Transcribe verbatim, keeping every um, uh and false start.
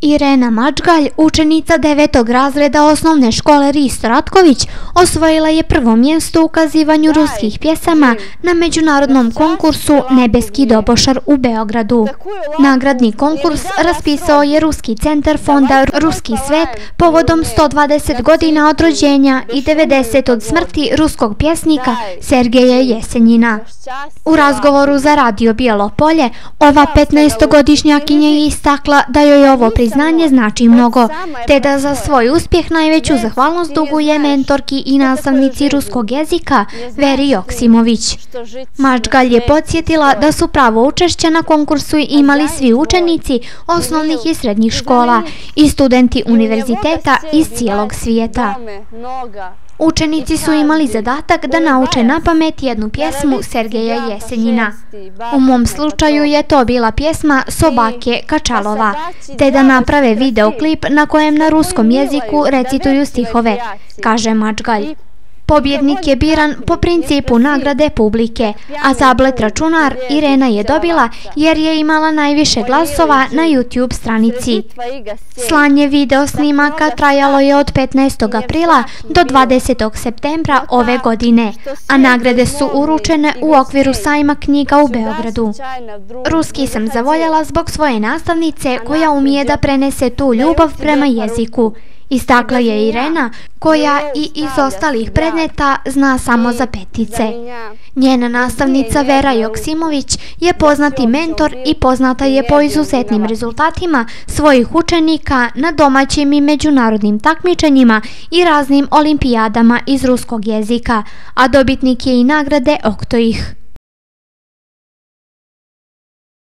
Irena Mačgalj, učenica devetog razreda osnovne škole Risto Ratković, osvojila je prvo mjesto u ukazivanju ruskih pjesama na međunarodnom konkursu Nebeski dobošar u Beogradu. Nagradni konkurs raspisao je Ruski centar fonda Ruski svet povodom sto dvadeset godina od rođenja i devedeset od smrti ruskog pjesnika Sergeja Jesenjina. U razgovoru za Radio Bijelo Polje, ova petnaestogodišnjakinja je istakla da joj ovo priznanje znači mnogo, te da za svoj uspjeh najveću zahvalnost duguje mentorki i nastavnici ruskog jezika Veri Joksimović. Mačgalj je podsjetila da su pravo učešće na konkursu imali svi učenici osnovnih i srednjih škola i studenti univerziteta iz cijelog svijeta. Učenici su imali zadatak da nauče na pamet jednu pjesmu Sergeja Jesenjina. U mom slučaju je to bila pjesma Sobake Kačalova, te da naprave videoklip na kojem na ruskom jeziku recituju stihove, kaže Mačgalj. Pobjednik je biran po principu nagrade publike, a tablet računar Irena je dobila jer je imala najviše glasova na YouTube stranici. Slanje video snimaka trajalo je od petnaestog aprila do dvadesetog septembra ove godine, a nagrade su uručene u okviru sajma knjiga u Beogradu. Ruski sam zavoljela zbog svoje nastavnice koja umije da prenese tu ljubav prema jeziku, istakla je Irena, koja i iz ostalih predmeta zna samo za petice. Njena nastavnica Vera Joksimović je poznati mentor i poznata je po izuzetnim rezultatima svojih učenika na domaćim i međunarodnim takmičenjima i raznim olimpijadama iz ruskog jezika, a dobitnik je i nagrade Oktoih.